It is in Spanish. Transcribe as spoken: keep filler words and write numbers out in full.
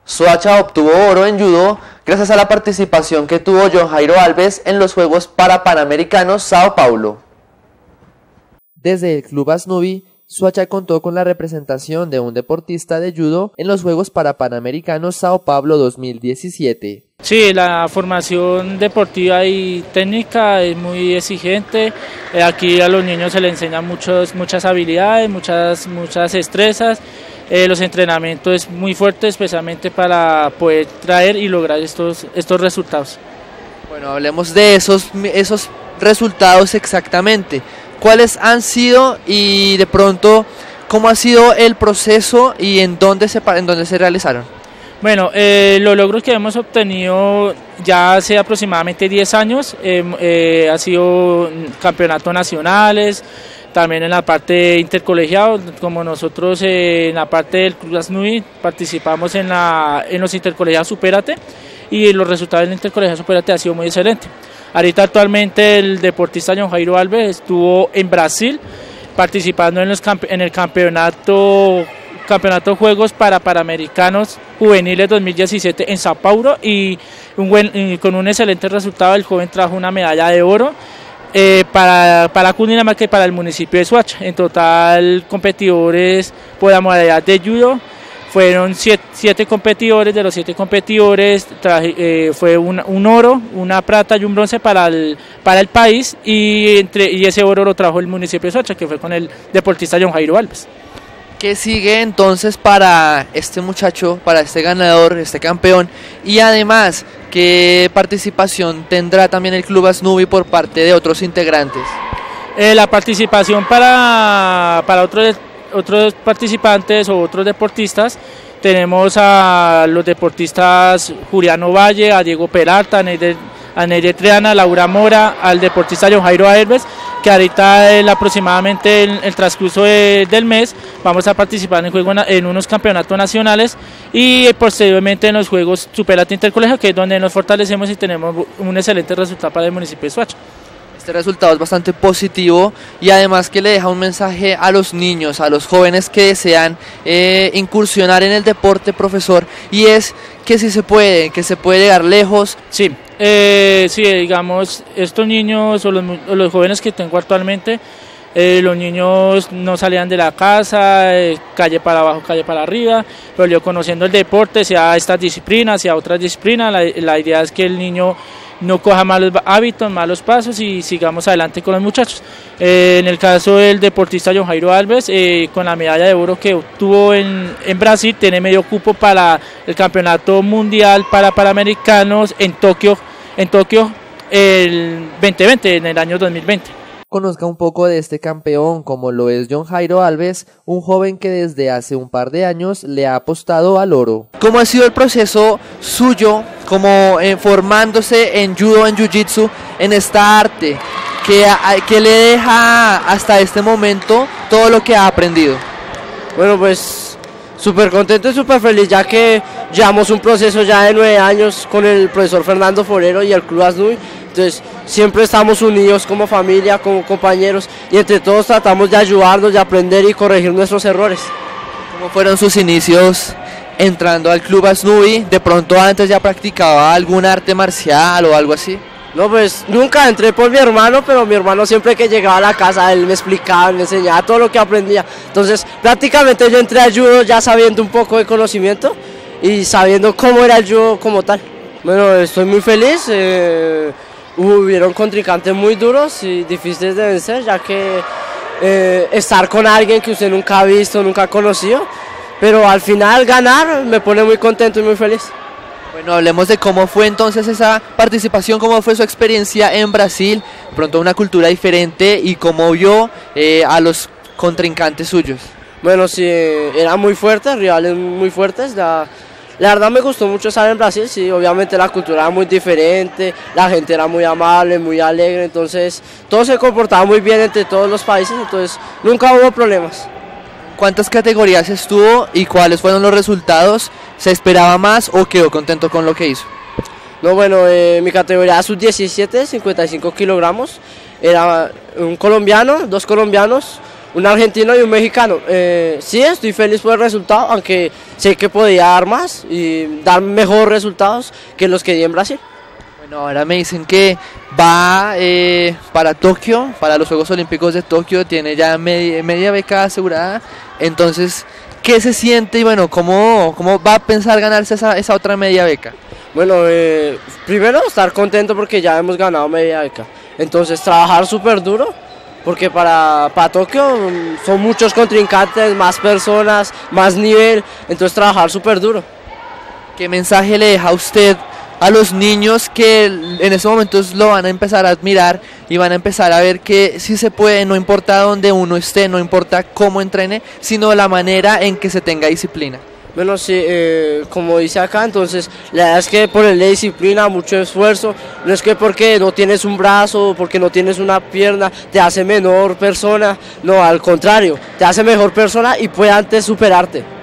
Soacha obtuvo oro en judo gracias a la participación que tuvo John Jairo Alves en los Juegos Parapanamericanos Sao Paulo. Desde el Club Asnubi, Soacha contó con la representación de un deportista de judo en los Juegos Parapanamericanos Sao Paulo dos mil diecisiete. Sí, la formación deportiva y técnica es muy exigente. Aquí a los niños se les enseñan muchos, muchas habilidades, muchas, muchas destrezas. Eh, los entrenamientos es muy fuerte, especialmente para poder traer y lograr estos, estos resultados. Bueno, hablemos de esos, esos resultados exactamente. ¿Cuáles han sido y de pronto cómo ha sido el proceso y en dónde se, en dónde se realizaron? Bueno, eh, los logros que hemos obtenido ya hace aproximadamente diez años, eh, eh, ha sido campeonatos nacionales, también en la parte intercolegiado, como nosotros eh, en la parte del Club Asnubi participamos en, la, en los intercolegiados Supérate y los resultados del intercolegiado Supérate han sido muy excelentes. Ahorita actualmente el deportista John Jairo Alves estuvo en Brasil participando en, los, en el campeonato Campeonato Juegos para Panamericanos Juveniles dos mil diecisiete en Sao Paulo y, un buen, y con un excelente resultado el joven trajo una medalla de oro eh, para, para Cundinamarca y para el municipio de Soacha. En total competidores por la modalidad de judo fueron siete, siete competidores, de los siete competidores traje, eh, fue un, un oro, una plata y un bronce para el, para el país y, entre, y ese oro lo trajo el municipio de Soacha, que fue con el deportista John Jairo Alves. ¿Qué sigue entonces para este muchacho, para este ganador, este campeón? Y además, ¿qué participación tendrá también el Club Asnubi por parte de otros integrantes? Eh, la participación para, para otros, otros participantes o otros deportistas, tenemos a los deportistas Juliano Valle, a Diego Peralta, a Neider, a Neider Triana, a Laura Mora, al deportista John Jairo Alves, que ahorita en aproximadamente el, el transcurso de, del mes vamos a participar en, juego, en unos campeonatos nacionales y posteriormente en los Juegos Supérate Intercolegio, que es donde nos fortalecemos y tenemos un excelente resultado para el municipio de Soacha. Este resultado es bastante positivo y además que le deja un mensaje a los niños, a los jóvenes que desean eh, incursionar en el deporte, profesor, y es que sí se puede, que se puede llegar lejos. Sí, eh, sí, digamos, estos niños o los, o los jóvenes que tengo actualmente, eh, los niños no salían de la casa, eh, calle para abajo, calle para arriba, pero yo conociendo el deporte, sea estas disciplinas, sea otras disciplinas, la, la idea es que el niño no coja malos hábitos, malos pasos y sigamos adelante con los muchachos. Eh, en el caso del deportista John Jairo Alves, eh, con la medalla de oro que obtuvo en, en Brasil, tiene medio cupo para el campeonato mundial para panamericanos en Tokio, en Tokio el veinte veinte, en el año dos mil veinte. Conozca un poco de este campeón, como lo es John Jairo Alves, un joven que desde hace un par de años le ha apostado al oro. ¿Cómo ha sido el proceso suyo, como eh, formándose en judo, en jiu-jitsu, en esta arte, que, que le deja hasta este momento todo lo que ha aprendido? Bueno, pues súper contento y súper feliz, ya que llevamos un proceso ya de nueve años con el profesor Fernando Forero y el Club Asnubi. Entonces siempre estamos unidos como familia, como compañeros y entre todos tratamos de ayudarnos, de aprender y corregir nuestros errores. ¿Cómo fueron sus inicios entrando al Club Asnubi? ¿De pronto antes ya practicaba algún arte marcial o algo así? No, pues nunca entré por mi hermano, pero mi hermano siempre que llegaba a la casa él me explicaba, me enseñaba todo lo que aprendía. Entonces prácticamente yo entré al judo ya sabiendo un poco de conocimiento y sabiendo cómo era el judo como tal. Bueno, estoy muy feliz. Eh, Hubieron contrincantes muy duros y difíciles de vencer, ya que eh, estar con alguien que usted nunca ha visto, nunca ha conocido, pero al final ganar me pone muy contento y muy feliz. Bueno, hablemos de cómo fue entonces esa participación, cómo fue su experiencia en Brasil, pronto una cultura diferente y cómo vio eh, a los contrincantes suyos. Bueno, sí, eran muy fuertes, rivales muy fuertes. La, La verdad me gustó mucho estar en Brasil, sí, obviamente la cultura era muy diferente, la gente era muy amable, muy alegre, entonces todo se comportaba muy bien entre todos los países, entonces nunca hubo problemas. ¿Cuántas categorías estuvo y cuáles fueron los resultados? ¿Se esperaba más o quedó contento con lo que hizo? No, bueno, eh, mi categoría sub diecisiete, cincuenta y cinco kilogramos, era un colombiano, dos colombianos, un argentino y un mexicano. Eh, sí, estoy feliz por el resultado, aunque sé que podía dar más y dar mejores resultados que los que di en Brasil. Bueno, ahora me dicen que va eh, para Tokio, para los Juegos Olímpicos de Tokio, tiene ya media, media beca asegurada. Entonces, ¿qué se siente y bueno, cómo, cómo va a pensar ganarse esa, esa otra media beca? Bueno, eh, primero estar contento porque ya hemos ganado media beca. Entonces, trabajar súper duro, porque para, para Tokio son muchos contrincantes, más personas, más nivel. Entonces, trabajar súper duro. ¿Qué mensaje le deja a usted a los niños que en estos momentos lo van a empezar a admirar y van a empezar a ver que sí se puede, no importa dónde uno esté, no importa cómo entrene, sino la manera en que se tenga disciplina? Bueno, sí, eh, como dice acá, entonces la verdad es que ponerle disciplina, mucho esfuerzo, no es que porque no tienes un brazo, porque no tienes una pierna, te hace menor persona, no, al contrario, te hace mejor persona y puede antes superarte.